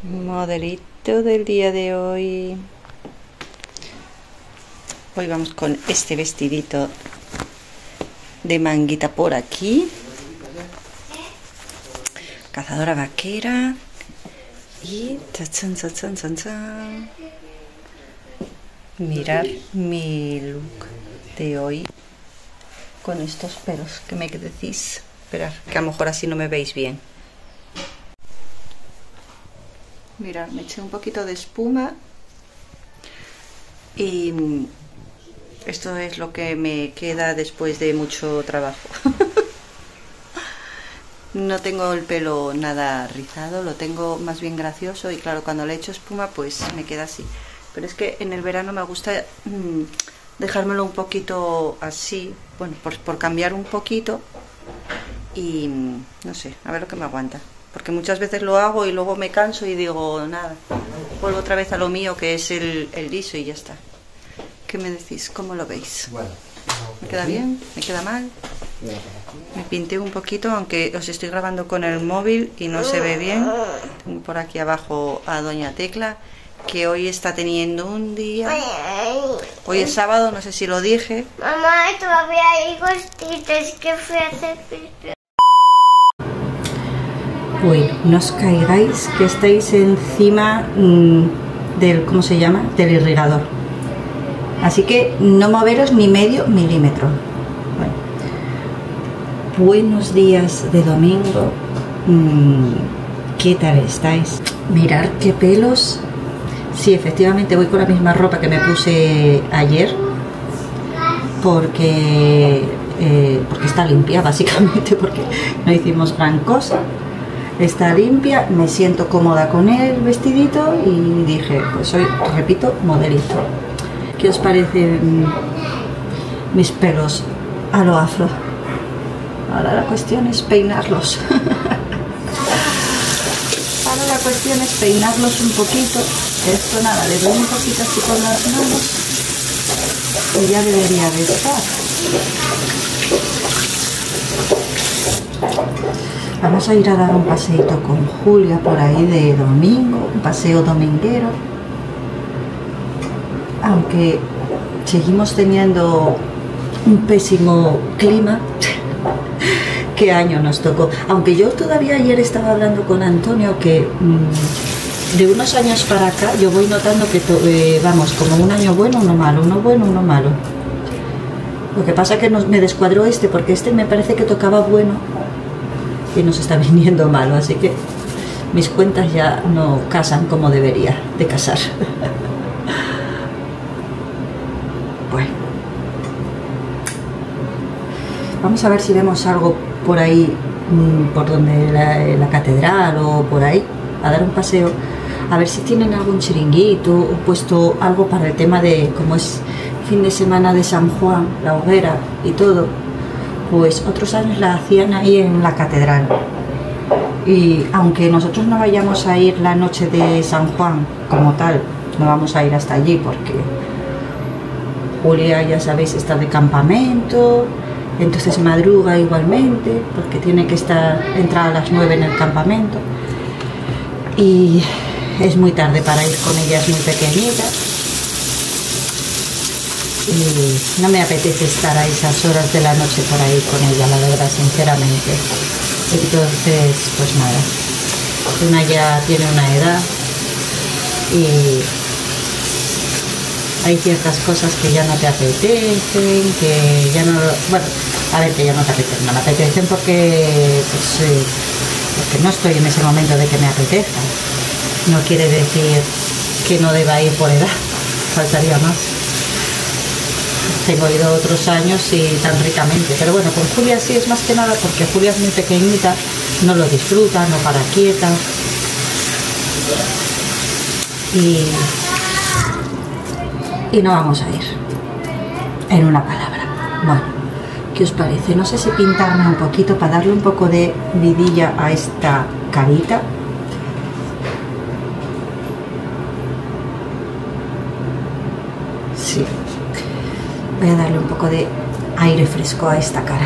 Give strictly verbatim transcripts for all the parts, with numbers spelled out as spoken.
Modelito del día de hoy. Hoy vamos con este vestidito de manguita por aquí, cazadora vaquera y chachan, chachan, chachan. Mirar mi look de hoy con estos pelos. ¿Qué me decís? Esperar, que a lo mejor así no me veis bien. Mirad, me eché un poquito de espuma y esto es lo que me queda después de mucho trabajo. No tengo el pelo nada rizado, lo tengo más bien gracioso y claro, cuando le echo espuma pues me queda así. Pero es que en el verano me gusta mmm, dejármelo un poquito así, bueno, por, por cambiar un poquito y no sé, a ver lo que me aguanta. Porque muchas veces lo hago y luego me canso y digo, nada, vuelvo otra vez a lo mío, que es el, el liso y ya está. ¿Qué me decís? ¿Cómo lo veis? Bueno, ¿Me queda bien? ¿Me queda mal? Me pinté un poquito, aunque os estoy grabando con el móvil y no se ve bien. Tengo por aquí abajo a Doña Tecla, que hoy está teniendo un día. Hoy es sábado, no sé si lo dije. Mamá, todavía hay gostitas que fui a hacer pipí. Bueno, no os caigáis que estáis encima mmm, del, ¿cómo se llama? Del irrigador. Así que no moveros ni medio milímetro. Bueno. Buenos días de domingo. Mm, ¿Qué tal estáis? Mirad qué pelos. Sí, efectivamente voy con la misma ropa que me puse ayer. Porque, eh, porque está limpia, básicamente, porque no hicimos gran cosa. Está limpia, me siento cómoda con el vestidito y dije, pues hoy, repito, modelito. ¿Qué os parecen mis pelos a lo afro? Ahora la cuestión es peinarlos. Ahora la cuestión es peinarlos un poquito. Esto nada, le doy un poquito así con las manos y ya debería de estar. Vamos a ir a dar un paseito con Julia por ahí de domingo, un paseo dominguero. Aunque seguimos teniendo un pésimo clima. ¿Qué año nos tocó? Aunque yo todavía ayer estaba hablando con Antonio que mmm, de unos años para acá yo voy notando que eh, vamos, como un año bueno, uno malo, uno bueno, uno malo. Lo que pasa es que nos, me descuadró este, porque este me parece que tocaba bueno y nos está viniendo malo, así que mis cuentas ya no casan como debería de casar. Bueno, vamos a ver si vemos algo por ahí, por donde la, la catedral o por ahí, a dar un paseo, a ver si tienen algún chiringuito o puesto algo para el tema de, como es fin de semana de San Juan, la hoguera y todo. Pues otros años la hacían ahí en la catedral y aunque nosotros no vayamos a ir la noche de San Juan como tal, no vamos a ir hasta allí porque Julia, ya sabéis, está de campamento, entonces madruga igualmente porque tiene que estar entrar a las nueve en el campamento y es muy tarde para ir con ella, es muy pequeñita. Y no me apetece estar a esas horas de la noche por ahí con ella, la verdad, sinceramente. Entonces, pues nada, una ya tiene una edad y hay ciertas cosas que ya no te apetecen, que ya no... Bueno, a ver, que ya no te apetecen, no me apetecen porque, pues, eh, porque no estoy en ese momento de que me apetezca. No quiere decir que no deba ir por edad, faltaría más. Tengo ido otros años y tan ricamente, pero bueno, con Julia sí es más que nada porque Julia es muy pequeñita, no lo disfruta, no para quieta y, y no vamos a ir, en una palabra. Bueno, ¿qué os parece? No sé si pintarme un poquito para darle un poco de vidilla a esta carita. Sí. Voy a darle un poco de aire fresco a esta cara.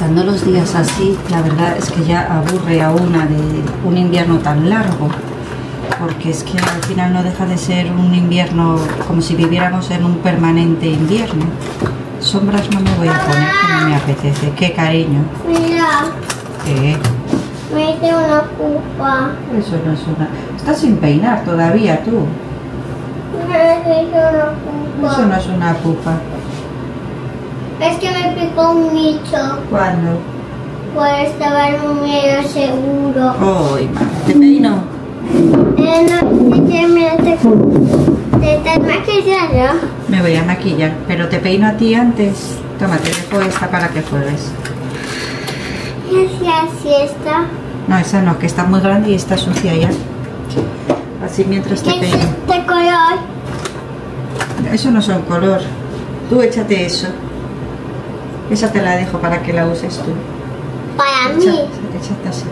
estando los días así, la verdad es que ya aburre a una de un invierno tan largo, porque es que al final no deja de ser un invierno como si viviéramos en un permanente invierno. Sombras no me voy a poner, que no me apetece. ¿Qué, cariño? Mira, ¿Qué? me hice una pupa. Eso no es una... Estás sin peinar todavía, tú. Me hice una pupa. Eso no es una pupa. Es que me picó un bicho. ¿Cuándo? Pues estaba en un medio seguro. ¡Ay, madre! ¿Te peino? Eh, no sé qué me hace. ¿Te estás maquillando? Me voy a maquillar, pero te peino a ti antes. Toma, te dejo esta para que juegues. ¿Y hacía siesta? No, esa no, que está muy grande y está sucia ya. Así mientras te ¿Qué es peino. este color? Eso no son color. Tú échate eso. Esa te la dejo para que la uses tú. Para Echa- mí. échate así.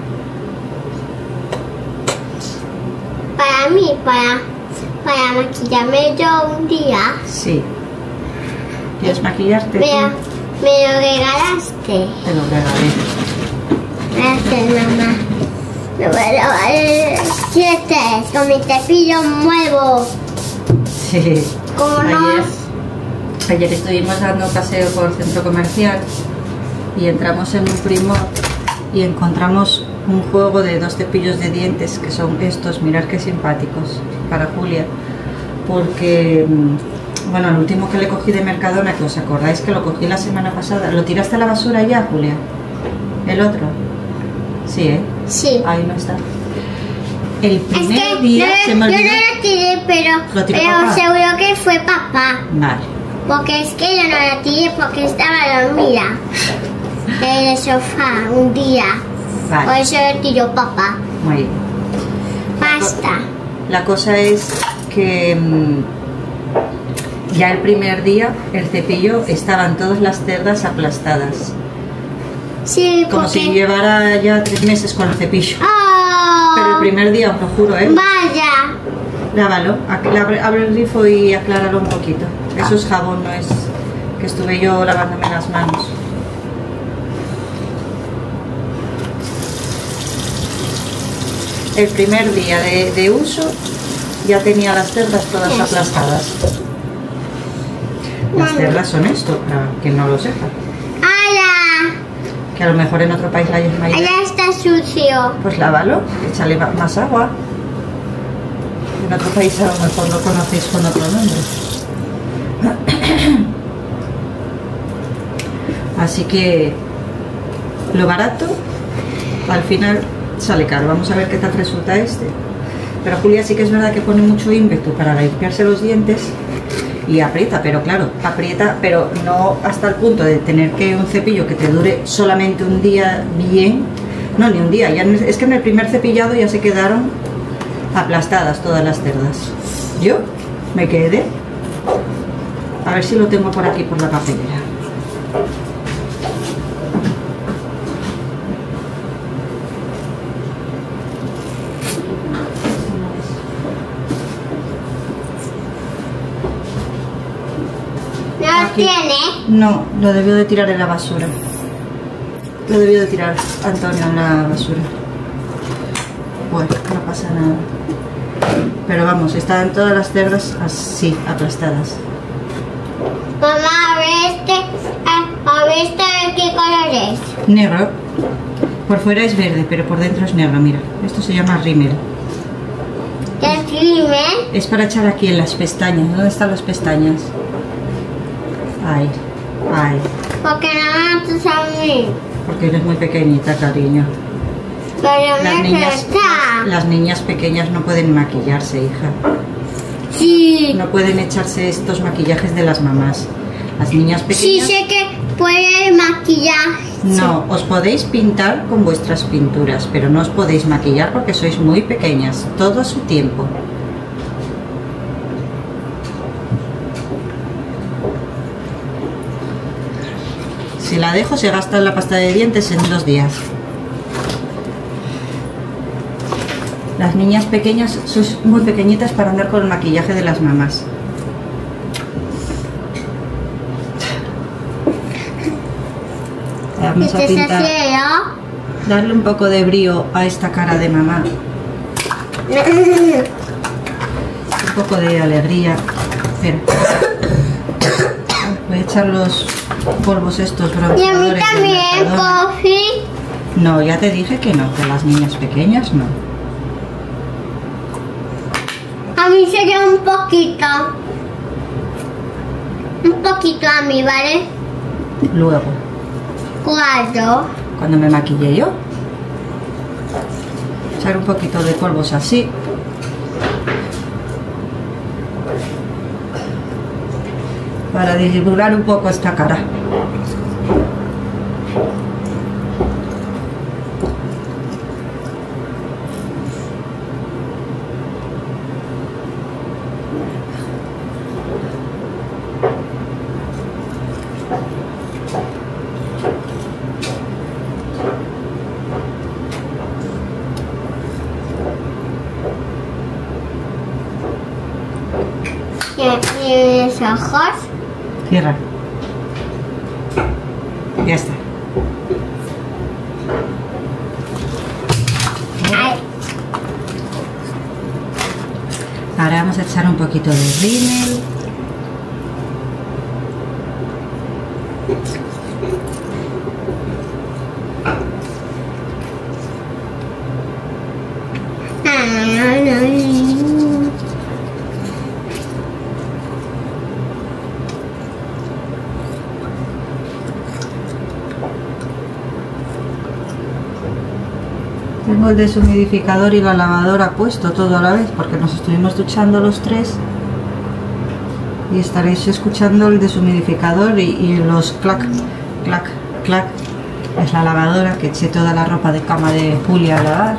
Para mí, para, para maquillarme yo un día. Sí. ¿Quieres maquillarte? Mira, tú? me lo regalaste. Te lo regalé. Gracias, mamá. Me voy a lavar los dientes con mi cepillo nuevo. Sí. Como Ayer, no. ayer estuvimos dando paseo por el centro comercial y entramos en un Primor y encontramos un juego de dos cepillos de dientes que son estos, mirad qué simpáticos, para Julia, porque mm, bueno, el último que le cogí de Mercadona, que os acordáis que lo cogí la semana pasada, ¿lo tiraste a la basura ya, Julia? ¿El otro? Sí, ¿eh? Sí. Ahí no está. El Es primer que día no, se me yo no olvidó. la tiré, pero, ¿Lo tiró pero papá? seguro que fue papá. Vale. Porque es que yo no la tiré porque estaba dormida en el sofá un día. Por Vale, eso lo tiró papá. muy bien. Basta. La cosa es que mm, ya el primer día el cepillo estaban todas las cerdas aplastadas. Sí, Como porque... si llevara ya tres meses con el cepillo. ¡Oh! Pero el primer día, os lo juro, ¿eh? Vaya. Lávalo, ac- abre, abre el grifo y acláralo un poquito. Eso es jabón, no es que estuve yo lavándome las manos. El primer día de, de uso ya tenía las cerdas todas aplastadas. Las cerdas son esto, para quien no lo sepa. ¡Hala! Que a lo mejor en otro país la llamáis. Allá está sucio. Pues lávalo, échale ma- más agua. En otro país a lo mejor lo conocéis con otro nombre. Así que lo barato al final sale caro. Vamos a ver qué tal resulta este. Pero Julia sí que es verdad que pone mucho ímpetu para limpiarse los dientes y aprieta, pero claro, aprieta, pero no hasta el punto de tener que un cepillo que te dure solamente un día bien. No, ni un día. Ya en el- es que en el primer cepillado ya se quedaron aplastadas todas las cerdas. Yo me quedé. A ver si lo tengo por aquí, por la papelera. ¿No Aquí. tiene? No, lo debió de tirar en la basura. Lo debió de tirar Antonio en la basura. Bueno, no pasa nada. Pero vamos, estaban todas las cerdas así, aplastadas. Mamá, a ver este. A, a ver este de qué color es. Negro. Por fuera es verde, pero por dentro es negro, mira. Esto se llama rímel. ¿Qué crimen? Es para echar aquí en las pestañas. ¿Dónde están las pestañas? Ahí, ahí. Porque no me gusta a mí. Porque eres muy pequeñita, cariño. Pero Las me niñas, gusta. las niñas pequeñas no pueden maquillarse, hija. Sí. No pueden echarse estos maquillajes de las mamás. Las niñas Sí, pequeñas... sé que puede maquillar. No, os podéis pintar con vuestras pinturas, pero no os podéis maquillar porque sois muy pequeñas. Todo a su tiempo. Si la dejo, se gasta la pasta de dientes en dos días. Las niñas pequeñas sois muy pequeñitas para andar con el maquillaje de las mamás. Vamos a Este es pintar, así, darle un poco de brío a esta cara de mamá. ¿no? Un poco de alegría. Espera. Voy a echar los polvos estos Y a mí bronceadores del también, Mercadona. Coffee. No, ya te dije que no, que las niñas pequeñas no. A mí sería un poquito. Un poquito a mí, ¿vale? Luego, Cuatro. cuando me maquille yo, echar un poquito de polvos así. Para disimular un poco esta cara. Y mis ojos. Cierra. Ya está. Ay, Ahora vamos a echar un poquito de rímel. Tengo el deshumidificador y la lavadora puesto todo a la vez porque nos estuvimos duchando los tres y estaréis escuchando el deshumidificador y, y los clac, clac, clac. Es la lavadora que eché toda la ropa de cama de Julia a lavar.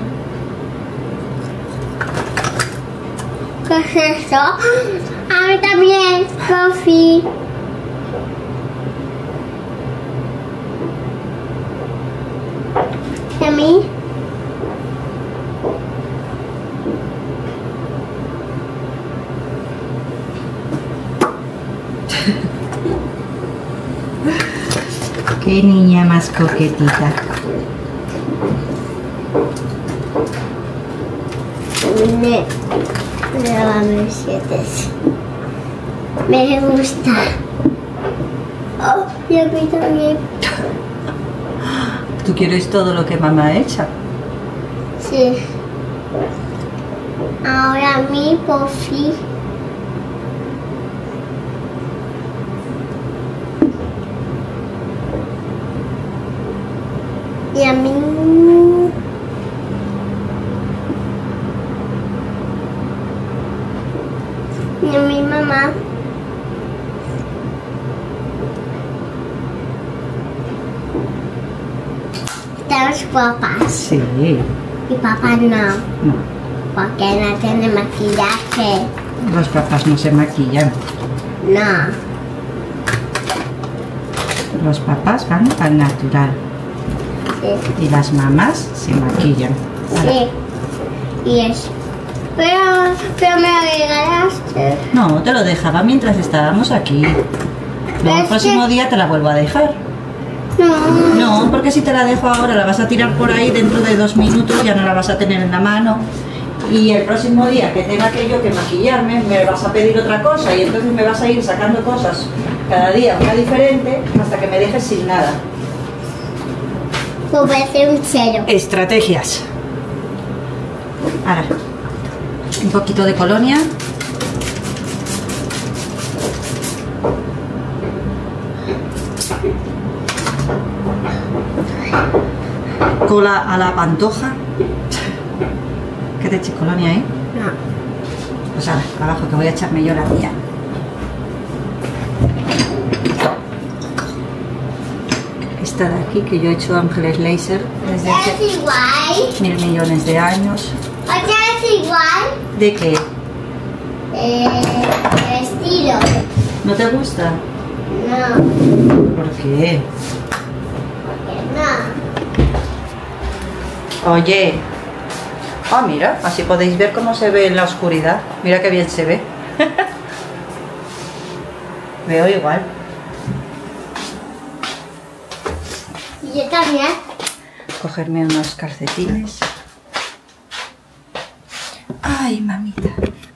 ¿qué es eso? A mí también, Coffee. ¿Y a mí? Qué niña más coquetita. Me, lávame los dientes. Me gusta. Oh, y a mí también. ¿Tú quieres todo lo que mamá ha hecho? Sí. Ahora a mí, Coffee. Y a mí. Y a mi mamá. Tenemos papás. Sí. Y papá no. No, Porque no tiene maquillaje. los papás no se maquillan. No. Los papás van al natural Sí. y las mamás se maquillan. Sí. Y eso. Pero, pero me lo regalaste. No, te lo dejaba mientras estábamos aquí. Luego el Es próximo que- día te la vuelvo a dejar. No. No, porque si te la dejo ahora la vas a tirar por ahí dentro de dos minutos, ya no la vas a tener en la mano. Y el próximo día que tenga que yo que maquillarme, me vas a pedir otra cosa y entonces me vas a ir sacando cosas cada día una diferente hasta que me dejes sin nada. Pues voy a hacer un cero. Estrategias. Ahora, un poquito de colonia. Cola a la pantoja. ¿Qué te eché colonia ahí? No. Pues ahora, abajo que voy a echarme yo la mía. Esta de aquí que yo he hecho Ángeles Laser desde ¿Es hace igual? mil millones de años. ¿Otra es igual? ¿De qué? Eh, el estilo. ¿No te gusta? No. ¿Por qué? No. Oye. Ah, mira, así podéis ver cómo se ve en la oscuridad. Mira qué bien se ve. Veo igual. Y yo también. Cogerme unos calcetines. Ay, mamita.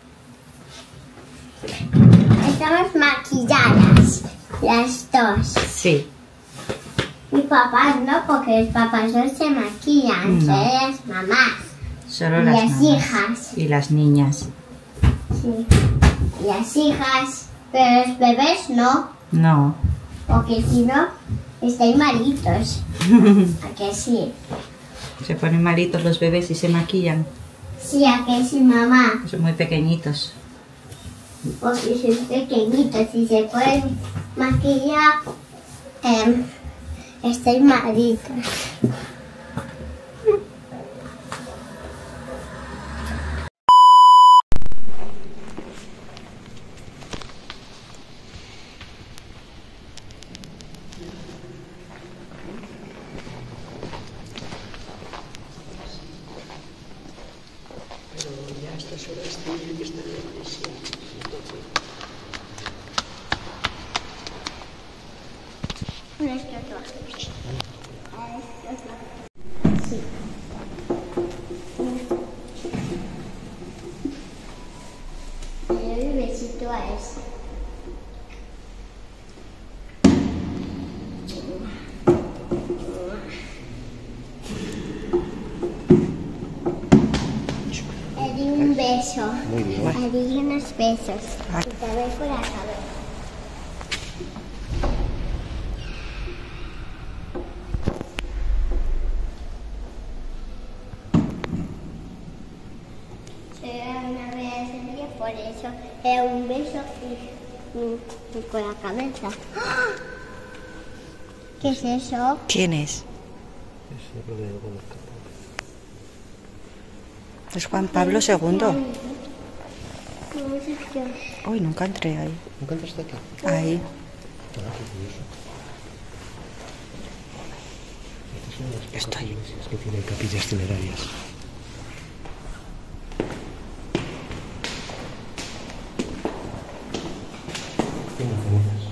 Estamos maquilladas, las dos. Sí. Mi papá no, porque los papás no se maquillan, No. solo las mamás. Solo Y las las mamás. hijas. Y las niñas. Sí. Y las hijas. Pero los bebés no, No. porque si no, están malitos. ¿A que sí? Se ponen malitos los bebés y se maquillan. Sí, ¿a que sí, mamá? Son muy pequeñitos. Porque son pequeñitos y se pueden maquillar, eh, están malitos. Sí. El besito a ese. Le di un beso. Muy bien. Le di unos besos. Ay. Y también por la cabeza. Era una vez en día, por eso era un beso y, y- y con la cabeza. ¡Ah! ¿Qué es eso? ¿Quién es? Es Juan Pablo segundo. No sé qué. Uy, nunca entré ahí. ¿Nunca entraste aquí? Ahí. Ah, qué curioso. Estoy. Es que tiene capillas funerarias. Tiene cenizas.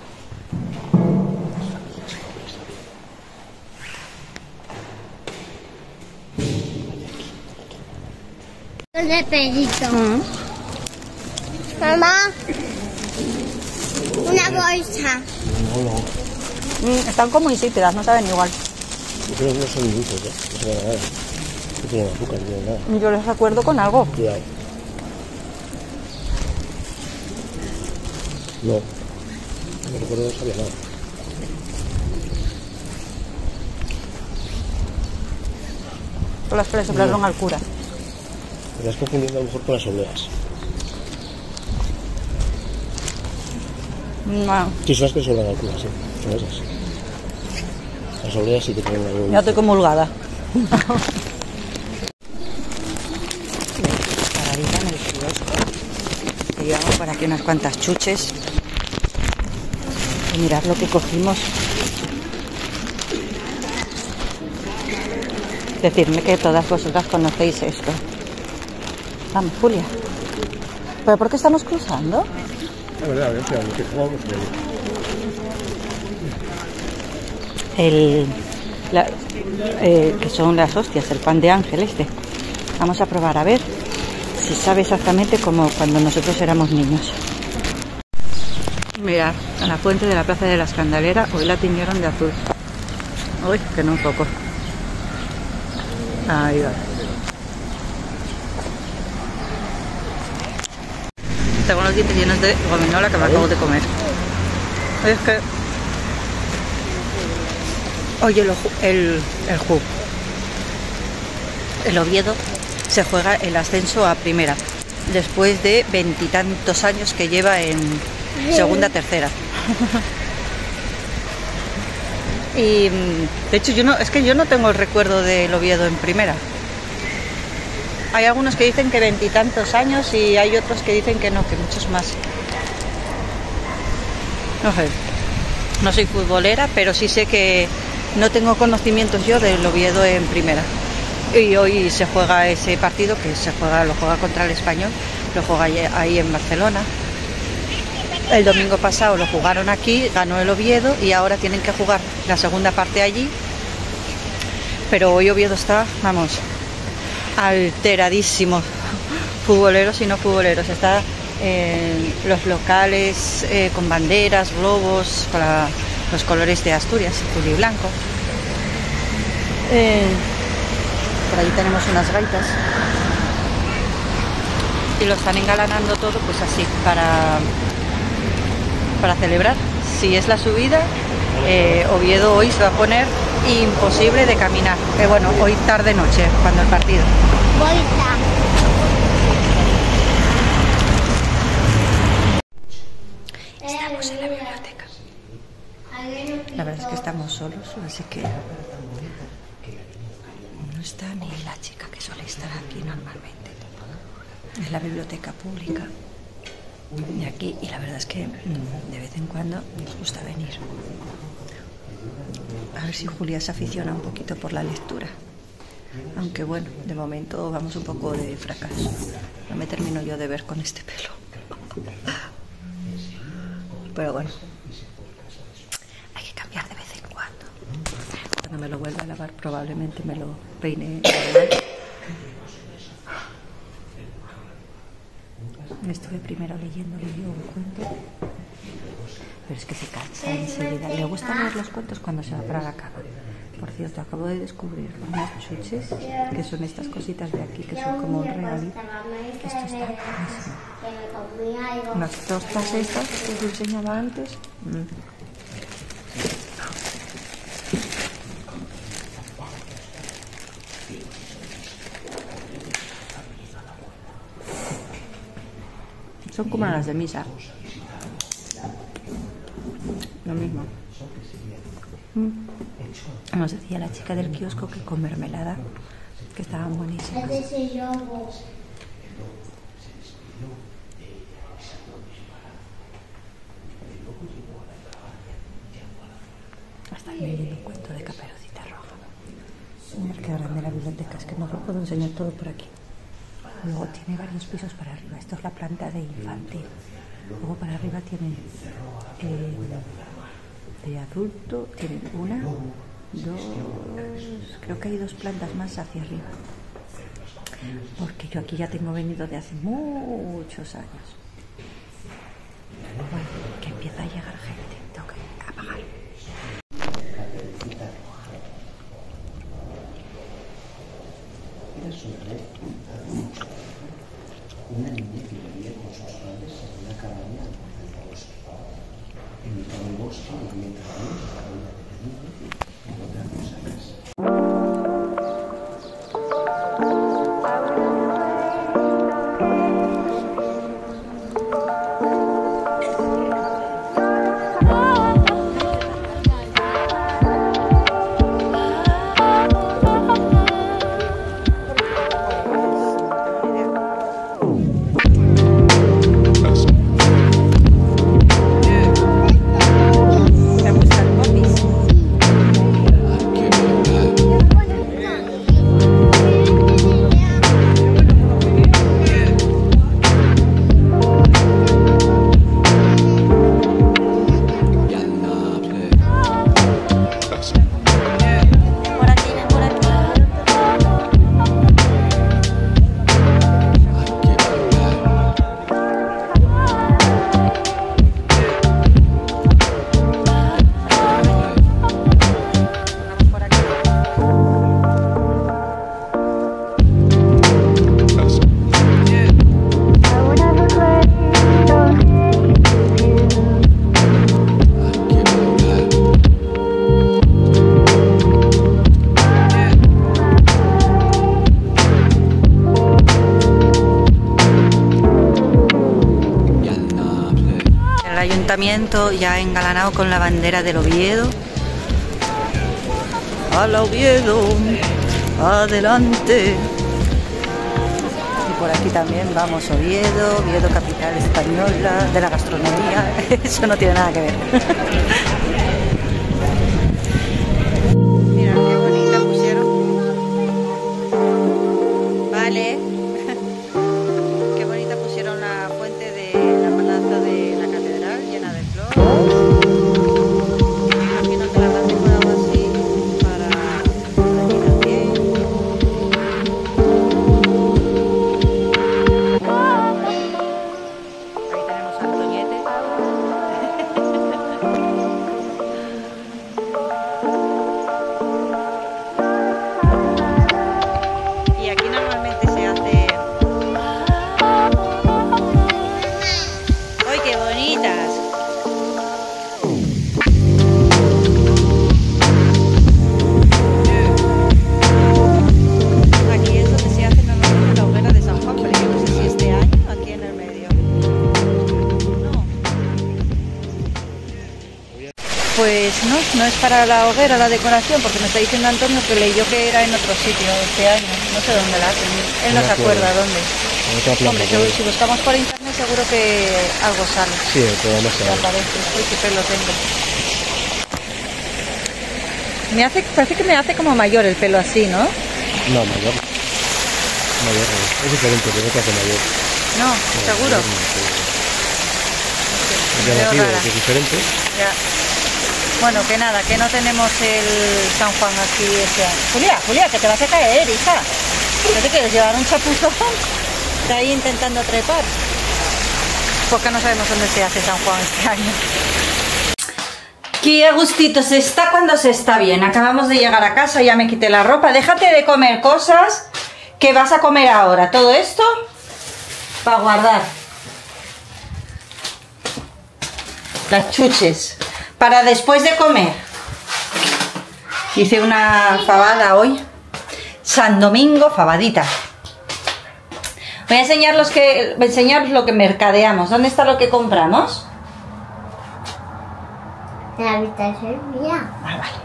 De perrito. Mamá, una bolsa. No, no. Mm, están como insípidas, no saben igual. Yo creo que no son dulces, ¿eh? No saben a nada. No tienen azúcar, no tienen nada. Yo les recuerdo con algo. Cuidado. No. No recuerdo, no sabía nada. Son las que le soplaron al cura. Me estás confundiendo a lo mejor con las obleas. No, Sí, son las que sobran al cura, sí. Son esas. Las obleas sí que tienen algo. ya estoy comulgada. Paradita en el kiosco. Que llevamos por aquí unas cuantas chuches. Y mirad lo que cogimos. Decidme que todas vosotras conocéis esto. Vamos, Julia. ¿Pero por qué estamos cruzando? La verdad, a ver, espera, que jugamos de El, la- eh, que son las hostias, el pan de ángel este. Vamos a probar a ver si sabe exactamente como cuando nosotros éramos niños. Mirad, a la fuente de la Plaza de la Escandalera hoy la tiñeron de azul. Uy, que no un poco. Ahí va. Tengo los dientes llenos de gominola que me acabo de comer. Es que... Oye, el, Oju- el, el Ju. El Oviedo se juega el ascenso a primera. Después de veintitantos años que lleva en segunda, tercera. Y mm, de hecho yo no, es que yo no tengo el recuerdo del Oviedo en primera. Hay algunos que dicen que veintitantos años y hay otros que dicen que no, que muchos más. No sé, no soy futbolera, pero sí sé que no tengo conocimientos yo del Oviedo en primera. Y hoy se juega ese partido, que se juega, lo juega contra el Español, lo juega ahí- ahí en Barcelona. El domingo pasado lo jugaron aquí, ganó el Oviedo y ahora tienen que jugar la segunda parte allí pero hoy Oviedo está, vamos, alteradísimo. Futboleros y no futboleros. Está eh, los locales eh, con banderas, globos, con la, los colores de Asturias, azul y blanco. Eh, por ahí tenemos unas gaitas. Y lo están engalanando todo pues así, para, para celebrar. Si es la subida, eh, Oviedo hoy se va a poner imposible de caminar. Eh, bueno, hoy tarde noche, cuando el partido. Estamos en la biblioteca. La verdad es que estamos solos, así que no está ni la chica que suele estar aquí normalmente. Es la biblioteca pública de aquí y la verdad es que de vez en cuando nos gusta venir. A ver si Julia se aficiona un poquito por la lectura. Aunque bueno, de momento vamos un poco de fracaso. No me termino yo de ver con este pelo. Pero bueno, hay que cambiar de vez en cuando. Cuando me lo vuelva a lavar probablemente me lo peine normal. Estuve primero leyendo un cuento, pero es que se cansa enseguida. Le gusta leer los cuentos cuando se va para la cama. Por cierto, acabo de descubrir unas chuches, que son estas cositas de aquí, que son como un regalito. Esto está buenísimo. Las tostas estas que os enseñaba antes. Mm. Son como las de misa. Lo mismo. Mm. Nos decía la chica del kiosco que con mermelada, que estaban buenísimas. Hasta leyendo un cuento de Caperucita Roja. Mira qué grande la biblioteca, es que no lo puedo enseñar todo por aquí. Luego tiene varios pisos para arriba. Esto es la planta de infantil. Luego para arriba tiene eh, de adulto. Tienen una, dos, creo que hay dos plantas más hacia arriba. Porque yo aquí ya tengo venido de hace muchos años. Bueno, que empieza a llegar gente. Tengo que apagar. Una niña que vivía con sus padres en una cabaña del bosque. En mitad del bosque vivía también la cabaña de Benito y otras personas. Ayuntamiento ya engalanado con la bandera del Oviedo. ¡Al Oviedo! ¡Adelante! Y por aquí también vamos Oviedo, Oviedo capital española de la gastronomía. Eso no tiene nada que ver. Mira qué bonita pusieron. Vale. Qué bonita pusieron la fuente de la plaza de la catedral llena de flores. Me imagino que la habrán decorado así para, para Pues no, no es para la hoguera, la decoración, porque me está diciendo Antonio que leyó que era en otro sitio este año. No sé dónde la hacen, él no, no se acuerda dónde. Hombre, seguro, si buscamos por internet seguro que algo sale. Sí, el programa sale. Aparece. Uy, qué pelo tengo. Me hace, parece que me hace como mayor el pelo así, ¿no? No, mayor. Mayor no. Es diferente, pero no te hace mayor. No, no seguro. Mayor, no, es llamativo, que es diferente. Ya. Bueno, que nada, que no tenemos el San Juan aquí este año. Julia, Julia, que te vas a caer, hija. ¿No te quieres llevar un chapuzón? Está ahí intentando trepar. Porque no sabemos dónde se hace San Juan este año. Qué gustito se está cuando se está bien. Acabamos de llegar a casa, ya me quité la ropa. Déjate de comer cosas que vas a comer ahora. Todo esto para guardar. Las chuches. Para después de comer. Hice una fabada hoy. San Domingo, fabadita. Voy a enseñar los que, voy a enseñaros lo que mercadeamos. ¿Dónde está lo que compramos? La habitación mía. Ah, vale.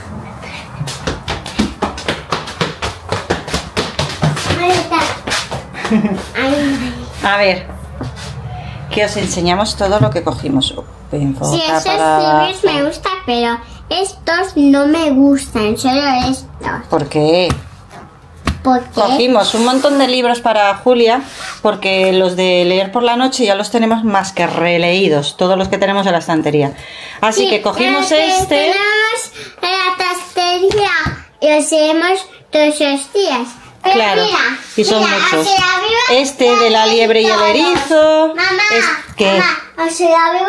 Ahí está. Ahí. A ver. Que os enseñamos todo lo que cogimos. Enfoca Sí, esos para... libros me gustan, pero estos no me gustan, solo estos. ¿Por qué? ¿Por qué? Cogimos un montón de libros para Julia, porque los de leer por la noche ya los tenemos más que releídos, todos los que tenemos en la estantería. Así Sí, que cogimos los que este... tenemos en la estantería y los leemos todos los días. Pero Claro, mira, y son mira, muchos. hacia arriba Este de la liebre y el todos. erizo. Mamá, Es que mamá, hacia arriba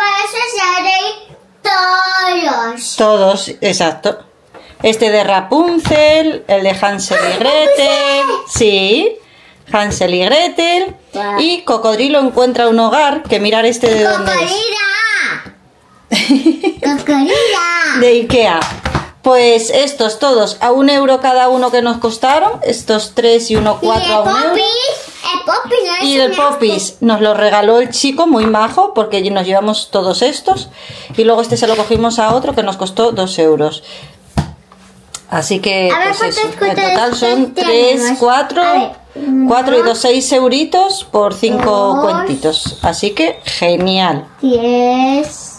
esos leí todos. todos, exacto. Este de Rapunzel, el de Hansel y Gretel. Sí, Hansel y Gretel. Wow. Y Cocodrilo encuentra un hogar, que mirar este de dónde es. ¡Cocorira! ¡Cocorira! De Ikea. Pues estos todos a un euro cada uno que nos costaron. Estos tres y uno Y cuatro a el un euro. popis, el popis no Y es el un popis nos lo regaló el chico, muy majo, porque nos llevamos todos estos. Y luego este se lo cogimos a otro que nos costó dos euros. Así que, A ver, pues ¿cuántos eso, en cuántos total son tenemos? tres, cuatro, A ver, cuatro y uno, dos, seis euritos por cinco dos. cuentitos. Así que, genial. Diez,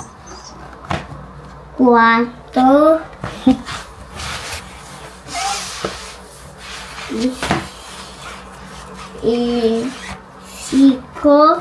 cuatro, y, y cinco,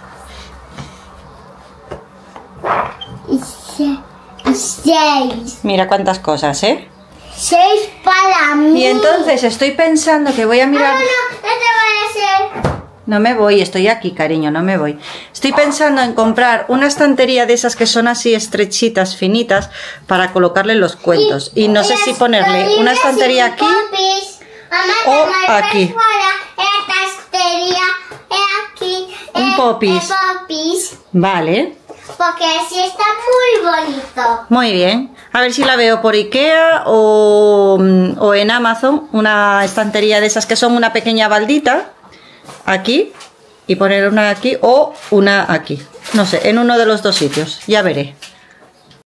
y, se- y seis. Mira cuántas cosas, ¿eh? Seis para mí. Y entonces estoy pensando que voy a Ah, mirar... no, no te voy a hacer. No me voy, estoy aquí, cariño, no me voy. Estoy pensando en comprar una estantería de esas que son así estrechitas, finitas, para colocarle los cuentos. Y no sé si ponerle una estantería aquí o aquí. La estantería aquí. Un el- popis. el popis, Vale, porque así está muy bonito. muy bien. A ver si la veo por Ikea o, o en Amazon, una estantería de esas que son una pequeña baldita, aquí, y poner una aquí o una aquí. No sé, en uno de los dos sitios, ya veré.